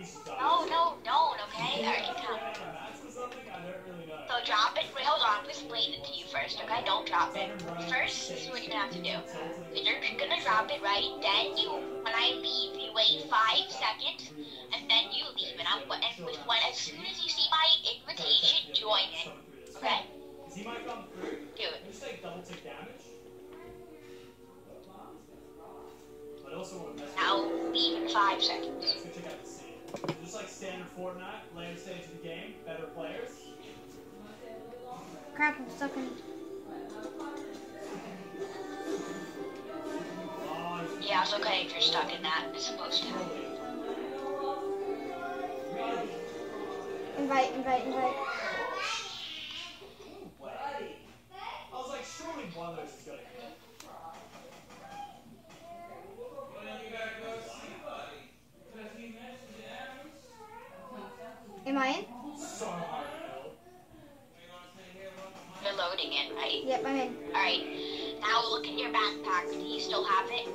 No, don't, okay? Alright, come. So drop it. Wait, hold on. I'm explaining it to you first, okay? Don't drop it. First, this is what you're gonna have to do. You're gonna drop it, right? Then when I leave, you wait 5 seconds, and then you leave. And as soon as you see my invitation, join it. Okay? Do it. Now leave in 5 seconds. Just like standard Fortnite, later stage of the game, better players. Crap, I'm stuck in. Yeah, it's okay if you're stuck in that. It's supposed to. Invite. I was like, surely one of those is gonna hit. Am I in? So hard to build. You're loading it, right? Yep, I'm in. Alright, now look in your backpack. Do you still have it?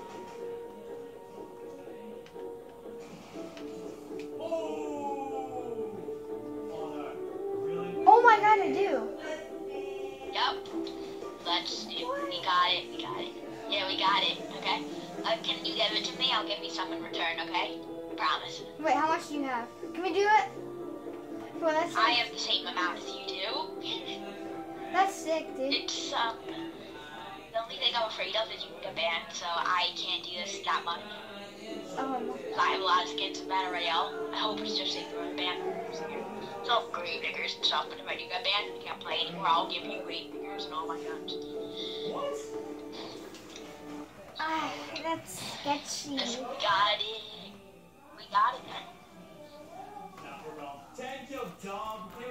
Oh my god, I do. Yep. We got it. Yeah, we got it, okay? Can you give it to me? I'll give you some in return, okay? Promise. Wait, how much do you have? Can we do it? Well, that's I have the same amount as you do. That's sick, dude. It's, the only thing I'm afraid of is you can get banned, so I can't do this that much. Oh. I have a lot of skins in Battle Royale. I hope it's just if you're banned. So, grave diggers and stuff, but if I do get banned and you can't play anymore, I'll give you grave diggers and all my guns. What? That's sketchy. Just got it. We got it, man. Now we're wrong. 10 kill dog.